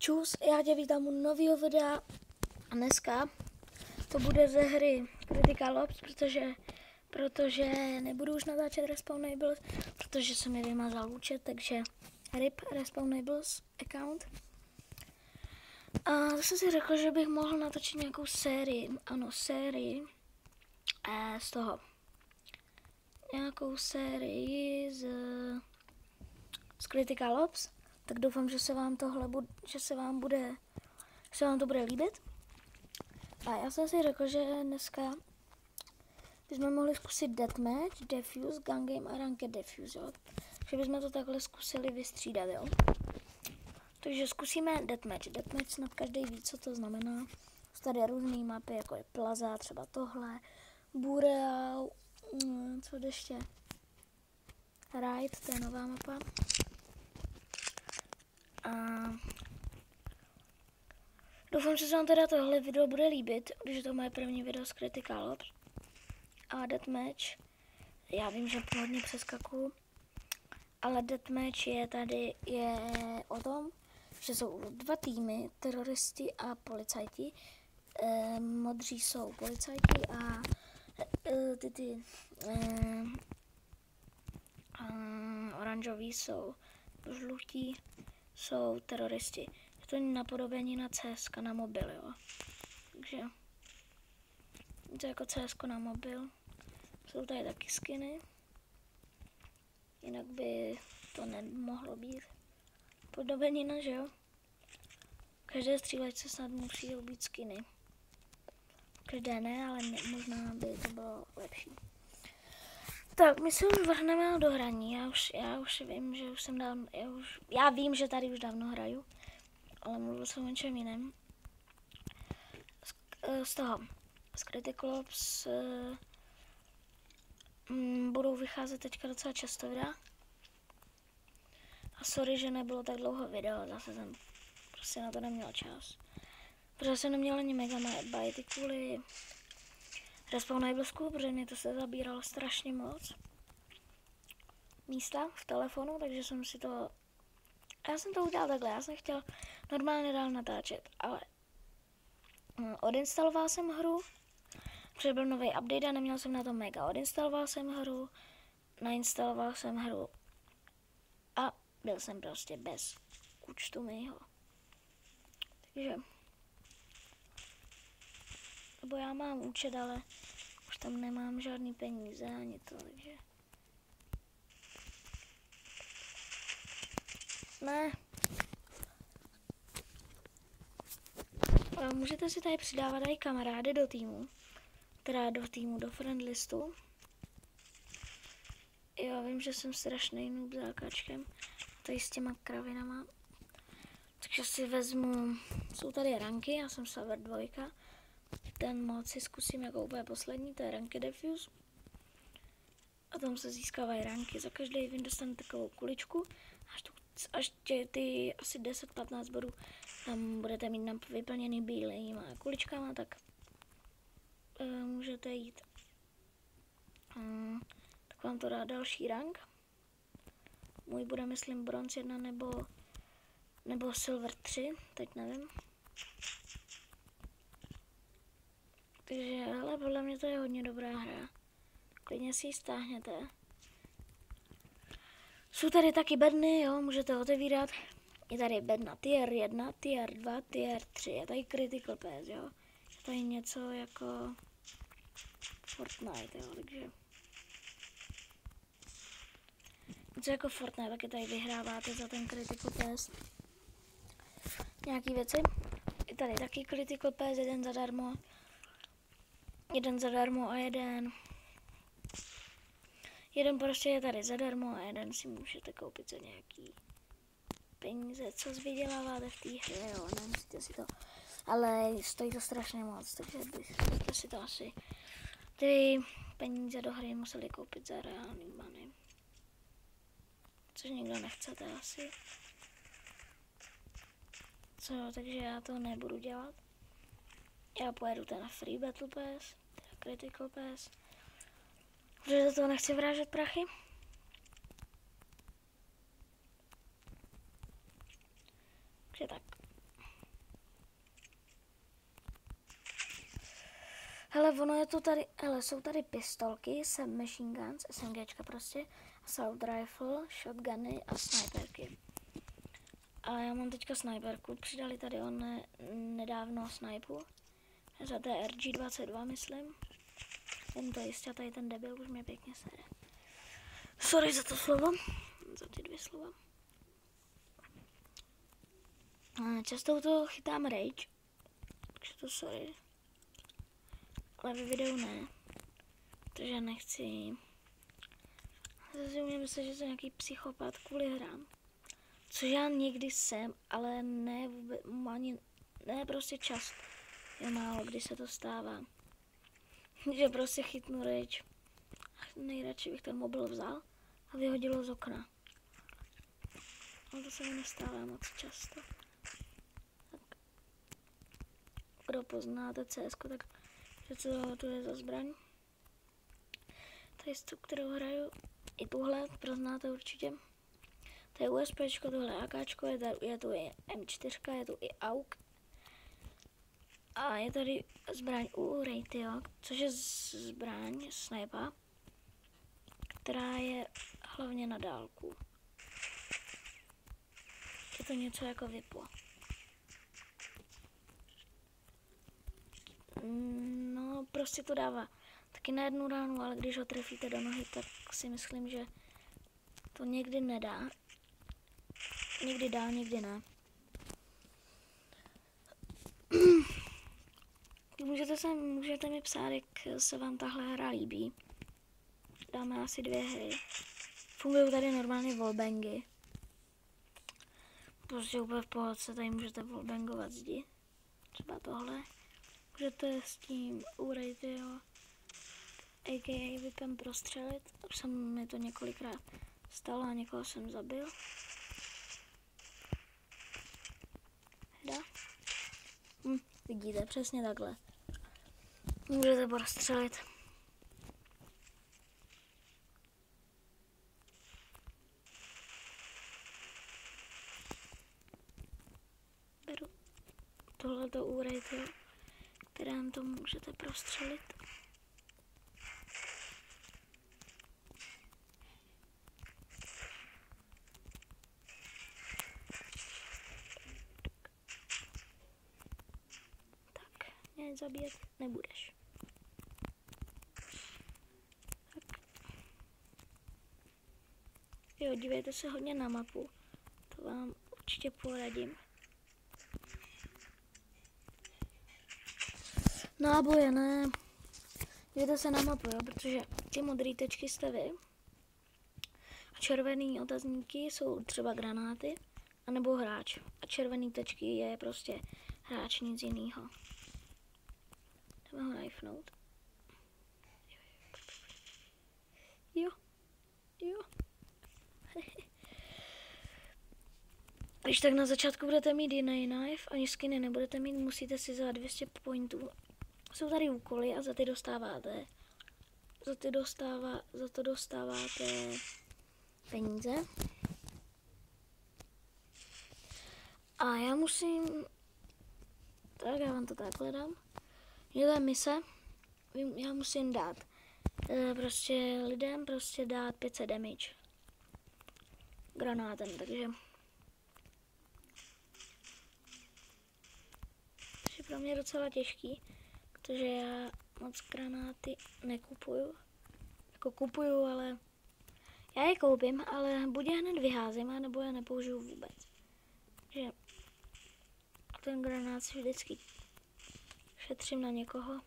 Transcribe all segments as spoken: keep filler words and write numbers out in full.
Čus, já tě vítám u nového videa a dneska to bude ze hry Critical Ops, protože, protože nebudu už natáčet Respawnables, protože se mi vymazal účet, takže rip Respawnables account. A to jsem si řekl, že bych mohl natočit nějakou sérii, ano sérii eh, z toho. Nějakou sérii z, z Critical Ops. Tak doufám, že se vám tohle bude, že se vám bude, že se vám to bude líbit. A já jsem si řekl, že dneska bychom mohli zkusit Deathmatch, Defuse, Gun Game a Ranked Defuse, jo. Že bychom to takhle zkusili vystřídat, jo. Takže zkusíme Deathmatch. Deathmatch snad každý ví, co to znamená. Jsou tady různé mapy, jako je Plaza, třeba tohle, Bureau, mm, co ještě? Ride, to je nová mapa. A doufám, že se vám teda tohle video bude líbit, když je to moje první video z Critical Ops. A Deathmatch, já vím, že pohodně přeskakuju, ale Deathmatch je tady je o tom, že jsou dva týmy, teroristi a policajti. E, modří jsou policajti a e, ty ty e, e, oranžoví jsou žlutí, jsou teroristi. Je to napodobení na C S na mobil, jo. Takže je to jako C S na mobil. Jsou tady taky skiny. Jinak by to nemohlo být podobenina, že jo. Každé střílečce snad musí být skiny. Každé ne, ale ne, možná by to bylo lepší. Tak, my se už vrhneme do hraní. Já už, já už vím, že už jsem dávno, já, už, já vím, že tady už dávno hraju, ale mluvil jsem o něčem jiném. Z, z toho, z Critical Ops m, budou vycházet teďka docela často videa. A sorry, že nebylo tak dlouho video, zase jsem prostě na to neměl čas. Protože jsem neměl ani megabyty kvůli Respawnablesku, protože mě to se zabíralo strašně moc místa v telefonu, takže jsem si to... Já jsem to udělal takhle, já jsem chtěl normálně dál natáčet, ale odinstaloval jsem hru, protože byl nový update a neměl jsem na to mega. Odinstaloval jsem hru, nainstaloval jsem hru a byl jsem prostě bez účtu mýho. Takže... Nebo já mám účet, ale už tam nemám žádný peníze ani to, takže... Ne. A můžete si tady přidávat i kamarády do týmu. Teda do týmu, do friend listu. Já vím, že jsem strašný noob zákačkem. Tady s těma kravinama. Takže si vezmu... Jsou tady ranky, já jsem server dvojka. Ten mod si zkusím jako úplně poslední, to je Ranked Defuse. A tam se získávají ranky. Za každý vin dostane takovou kuličku. Až, tu, až tě, ty asi deset patnáct bodů tam budete mít nám vyplněný bílejma kuličkama, tak uh, můžete jít. Um, tak vám to dá další rank. Můj bude, myslím, bronz jedna nebo, nebo silver tři, teď nevím. Takže, ale podle mě to je hodně dobrá hra. Klidně si ji stáhněte. Jsou tady taky bedny, jo, můžete otevírat. Je tady bedna tier jedna, tier dva, tier tři. Je tady Critical Pass, jo. Je tady něco jako Fortnite, jo, takže... Něco jako Fortnite, taky tady vyhráváte za ten Critical Pass. Nějaký věci. Je tady taky Critical Pass, jeden zadarmo. Jeden zadarmo a jeden... Jeden prostě je tady zadarmo a jeden si můžete koupit za nějaký peníze, co vyděláváte v té hře, jo, nemusíte si to, ale stojí to strašně moc, takže byste si to asi ty peníze do hry museli koupit za reálný money, což nikdo nechcete asi. Co, takže já to nebudu dělat. Já pojedu ten Free Battle Pass, teda Critical Pass, protože za to nechci vrážet prachy. Takže tak. Hele, ono je to tady, hele, jsou tady pistolky, submachine guns, SMGčka prostě, assault rifle, shotguny a sniperky. Ale já mám teďka sniperku, přidali tady on ne, nedávno snipu, za té R G dvacet dva myslím. Jen to jistě, tady ten debil už mě pěkně sere. Sorry za to slovo, za ty dvě slova. Často to chytám rage, takže to sorry. Ale ve videu ne, protože nechci. Zase mě myslet, že jsem nějaký psychopat kvůli hrám. Což já někdy jsem, ale ne vůbec, ani, ne prostě často. Je málo, kdy se to stává. Že prostě chytnu rage. Nejradši bych ten mobil vzal a vyhodil z okna. Ale to se mi nestává moc často. Tak. Kdo poznáte C S ko, tak co to je za zbraň. To je tu, kterou hraju. I tuhle, poznáte určitě. To je USPčko, tohle AKčko, je, tady, je tu i M čtyři, je tu i A U K. A je tady zbraň u Raytheon, což je zbraň snipa, která je hlavně na dálku. Je to něco jako Vipo. No, prostě to dává taky na jednu ránu, ale když ho trefíte do nohy, tak si myslím, že to někdy nedá. Někdy dá, někdy ne. Můžete, se, můžete mi psát, jak se vám tahle hra líbí. Dáme asi dvě hry. Fungují tady normálně wallbangy. Prostě úplně v pohodce tady můžete wallbangovat zdi. Třeba tohle. Můžete s tím urejt, jo. A K A Vipem prostřelit. Už jsem mi to několikrát stalo a někoho jsem zabil. Hra. Hm, vidíte, přesně takhle. Můžete prostřelit. Beru tohleto úrejte, kterém to můžete prostřelit. Tak, mě zabíjet nebudeš. Tak. Jo, dívejte se hodně na mapu. To vám určitě poradím. Náboje ne. Dívejte se na mapu, jo, protože ty modré tečky jste vy. A červený otazníky jsou třeba granáty, anebo hráč. A červený tečky je prostě hráč, nic jinýho. Jdeme ho knifenout. Jo. Jo. Když tak na začátku budete mít jiný knife, ani skiny nebudete mít, musíte si za dvě stě pointů. Jsou tady úkoly a za ty dostáváte. Za ty dostává, za to dostáváte peníze. A já musím, tak já vám to takhle dám. Mělé mise, já musím dát e, prostě lidem prostě dát pět set damage granátem, takže je pro mě docela těžký, protože já moc granáty nekupuju. Jako kupuju, ale já je koupím, ale buď je hned vyházím, nebo je nepoužiju vůbec. Takže ten granát si vždycky šetřím na někoho.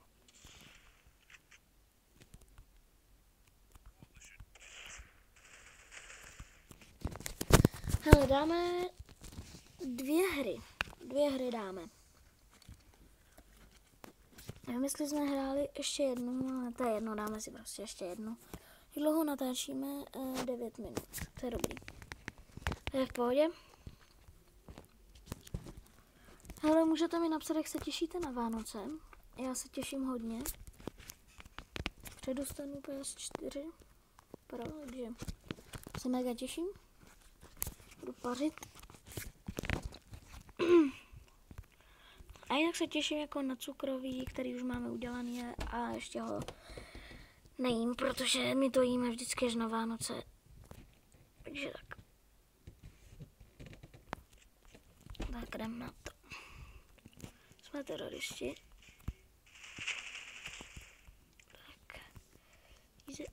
Hele, dáme dvě hry. Dvě hry dáme. Nevím, jestli jsme hráli ještě jednu, ale to je jedno, dáme si prostě ještě jednu. Jak dlouho natáčíme? E, devět minut. To je dobrý. To je v pohodě. Hele, můžete mi napsat, jak se těšíte na Vánoce. Já se těším hodně. Předostanu P S čtyři Pro, takže se mega těším. Budu pařit. A jinak se těším jako na cukroví, který už máme udělaný a ještě ho nejím, protože my to jíme vždycky až na Vánoce. Takže tak. Tak jdem na to. Jsme teroristi. Tak. Easy.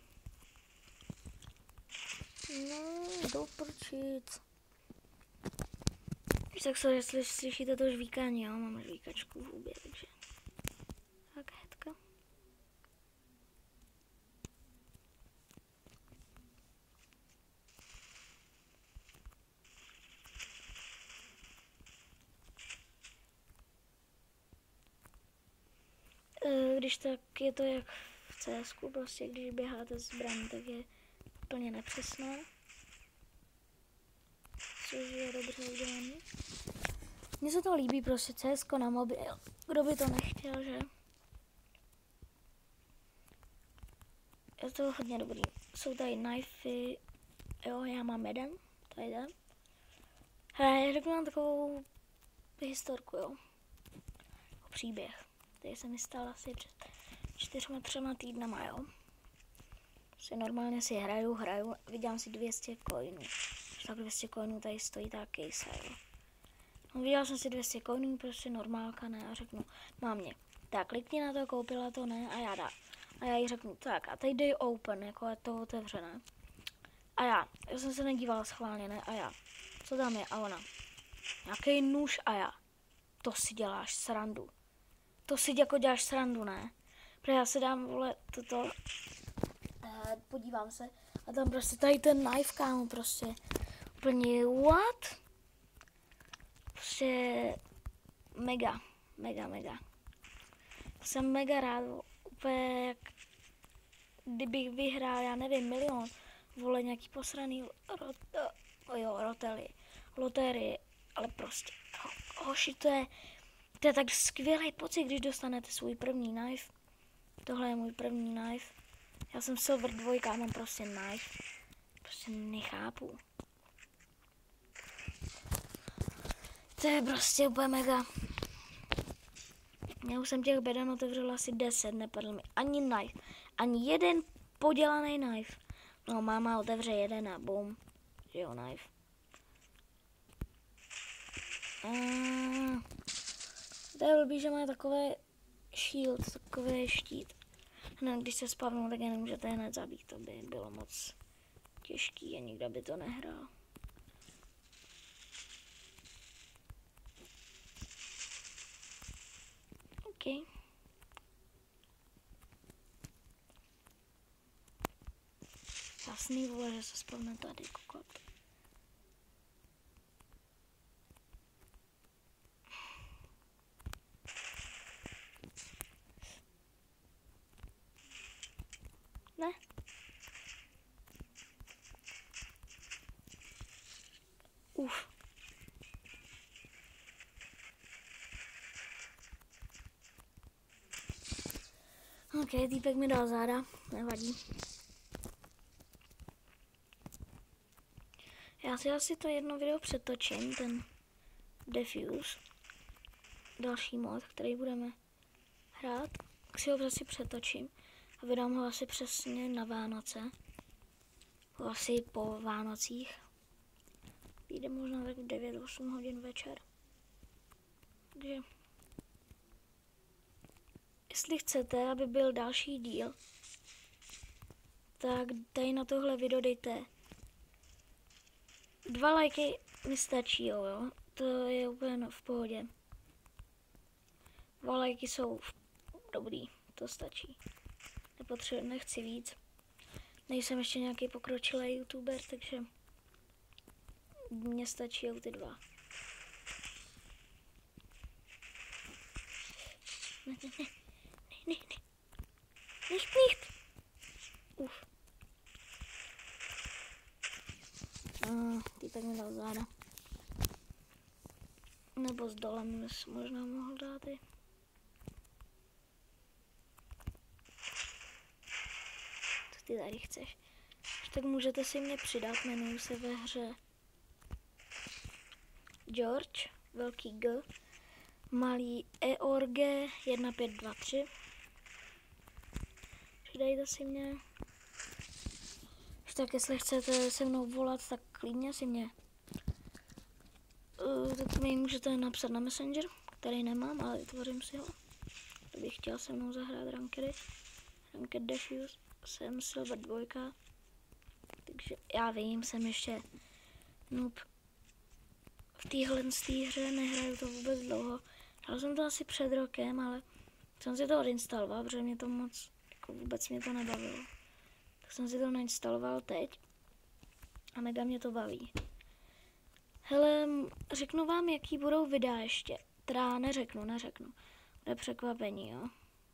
No, doprčit. Tak se, jestli slyšíte to žvíkání, jo, mám žvíkačku v hubě, takže. Tak, hetka. Když tak je to jak v C S ku, prostě když běháte zbraní, tak je úplně nepřesná. Což je dobře udělaný. Mně se to líbí, prostě C S ko na mobil. Kdo by to nechtěl, že? Je to hodně dobrý. Jsou tady knifey. Jo, já mám jeden. Tady jde. Hele, já řeknu vám takovou historku, jo. Příběh. Tady se mi stal asi před čtyřma, třema týdnama, jo. Si normálně si hraju, hraju, vydělám si dvě stě coinů. Tak dvě stě coinů tady stojí ta case, jo. No, vydělal jsem si dvě stě coinů, prostě normálka, ne, a řeknu, mám mě. Tak, klikni na to, koupila to, ne, a já dá. A já jí řeknu, tak, a teď dej open, jako je to otevřené. A já, já jsem se nedívala schválně, ne, a já, co tam je, a ona, nějaký nůž, a já, to si děláš srandu. To si jako děláš srandu, ne? Protože já se dám, vole, toto, eh, podívám se, a tam prostě tady ten knife, kámo, prostě, úplně, what? Prostě, mega, mega, mega. Jsem mega rád, úplně, jak kdybych vyhrál, já nevím, milion, vole, nějaký posraný, rot, oh jo, rotely, loterie, ale prostě, ho, hoši, to je, to je tak skvělý pocit, když dostanete svůj první knife. Tohle je můj první knife. Já jsem silver dvojka a mám prostě knife. Prostě nechápu. To je prostě úplně mega. Já už jsem těch beden otevřel asi deset, nepadl mi ani knife. Ani jeden podělaný knife. No, máma otevře jeden a bum. Jo, knife. A... To je blbý, že má takové shield, takové štít. No, když se spavnou, tak je nemůžete hned zabít, to by bylo moc těžký a nikdo by to nehrál. OK. Jasný, vole, že se spavne tady, kokot. Ne. Uf. OK, týpek mi dal záda, nevadí. Já si asi to jedno video přetočím, ten Defuse. Další mod, který budeme hrát. Tak si ho prostě přetočím. A vydám ho asi přesně na Vánoce. Asi po Vánocích. Jde možná tak v devět osm hodin večer. Takže jestli chcete, aby byl další díl, tak tady na tohle video dejte dva lajky, mi stačí, jo, jo. To je úplně v pohodě. Dva lajky jsou dobrý, to stačí. Nepotřebuji, nechci víc. Nejsem ještě nějaký pokročilý youtuber, takže mně stačí ty dva. Ne, ne, ne, ne, ne, nicht, nicht. Uf. Ah, ty tak mi dal záda. Nebo s dolem možná mohl dát i. Co ty tady chceš? Tak můžete si mě přidat, jmenuji se ve hře George, velký G. malý E O R G jedna pět dva tři. Přidejte si mě. Tak jestli chcete se mnou volat, tak klidně si mě. Uh, tak mi můžete napsat na Messenger, který nemám, ale vytvořím si ho. Kdybych chtěl se mnou zahrát rankedy. Ranked Dashius, jsem Silver dva. Takže já vím, jsem ještě noob. V téhle hře nehraju to vůbec dlouho. Dal jsem to asi před rokem, ale jsem si to odinstaloval, protože mě to moc, jako vůbec mě to nebavilo. Tak jsem si to nainstaloval teď a mega mě to baví. Hele, řeknu vám, jaký budou videa ještě. Teda neřeknu, neřeknu. Bude překvapení, jo.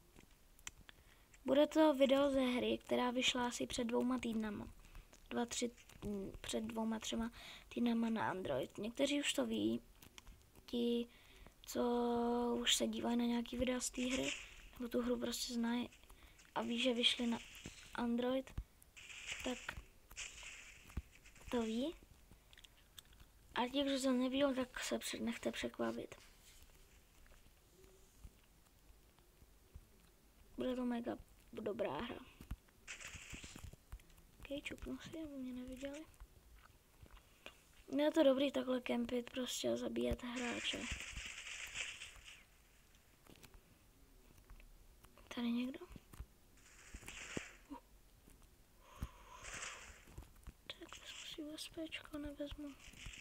Bude to video ze hry, která vyšla asi před dvouma týdnama. Dva, tři, před dvouma, třema týdnama na Android. Někteří už to ví, ti, co už se dívají na nějaký videa z té hry, nebo tu hru prostě znají a ví, že vyšly na Android, tak to ví. A ti, kdo to neviděl, tak se před nechte překvapit. Bude to mega dobrá hra. Ok, čupnu si, aby mě neviděli. Je to dobrý takhle kempit, prostě zabíjet hráče. Tady někdo? Uh. Tak vezmu si bezpečko, nevezmu.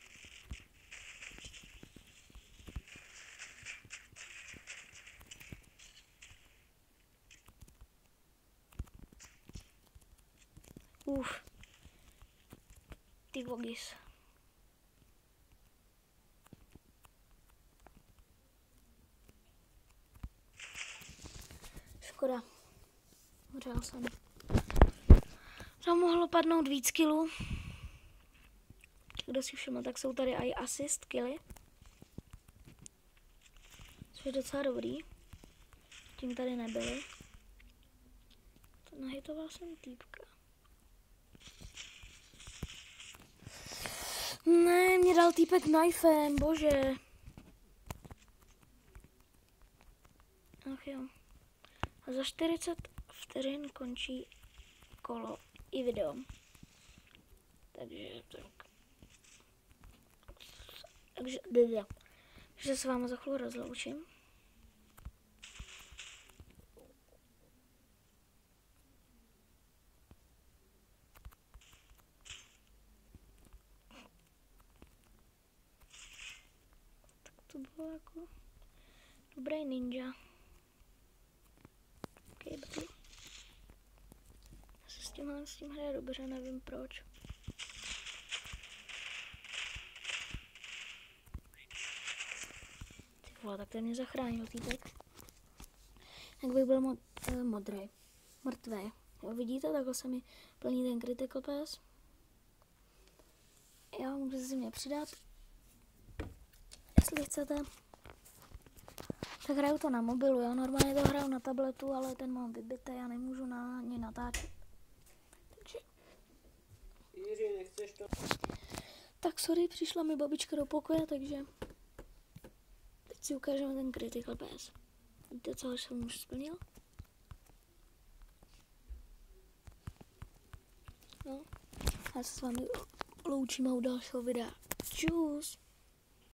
Uf. Ty vogis. Škoda. Hořel jsem. Tam mohlo padnout víc killů. Kdo si všiml, tak jsou tady i assist killy. Což je docela dobrý. Tím tady nebyly. To nahitoval jsem týpka. Ne, mě dal týpek knifem, bože. Ach jo. A za čtyřicet vteřin končí kolo i video. Takže tak. Takže, takže se vám za chvíli rozloučím. To bylo jako dobrý ninja. Okay, baby. Já se s tímhle s tím hraje dobře, nevím proč. Ty vole, tak ten mě zachránil týpek. Jak bych byl mod, eh, modrý. Mrtvý. Jo, vidíte, takhle se mi plní ten critical pass. Jo, můžete si mě přidat. Jestli chcete. Tak hraju to na mobilu, jo. Normálně to hraju na tabletu, ale ten mám vybitý, já nemůžu na ně natáčet. Takže... Jiří, nechceš to? Tak sorry, přišla mi babička do pokoje, takže... Teď si ukážeme ten critical pass. Víte, co jsem už splnil? No. Já se s vámi loučím a u dalšího videa. Čus!